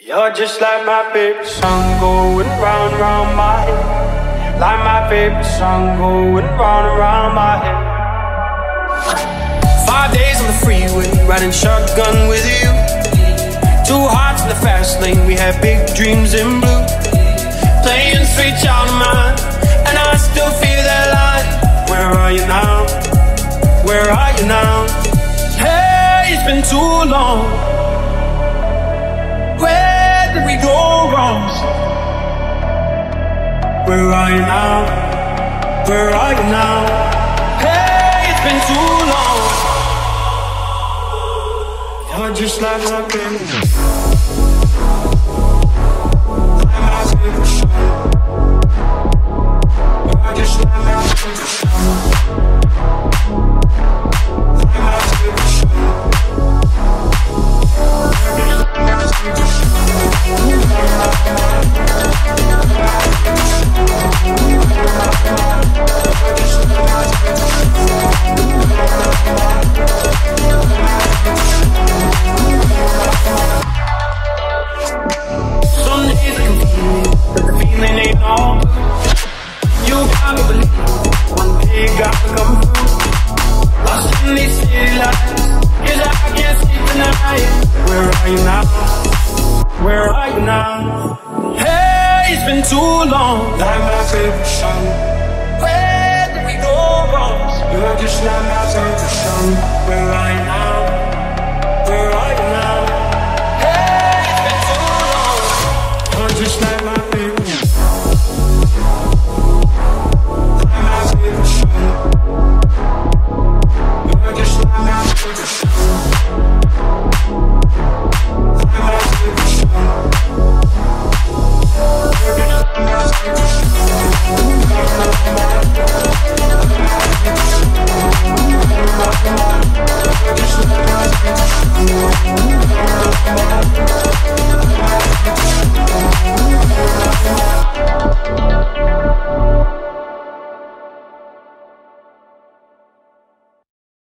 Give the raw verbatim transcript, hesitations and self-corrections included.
You're just like my favorite song going round and round my head. Like my favorite song going round and round my head. Five days on the freeway, riding shotgun with you. Two hearts in the fast lane, we had big dreams in blue. Playing sweet child of mine, and I still feel that line. Where are you now? Where are you now? Hey, it's been too long. Where did we go wrong? Where are you now? Where are you now? Hey, it's been too long. You're just like my baby. Like my favorite song. You're just like my favorite song. Like my favorite song. Some days I can feel it, but the feeling ain't all blue. You got me believing one day gotta come through. Lost in these city lights, cause I can't sleep tonight. Where are you now? Where are you now? Hey, it's been too long. Like my favorite song. Where did we go wrong? You're just like my favorite song. Where are you now?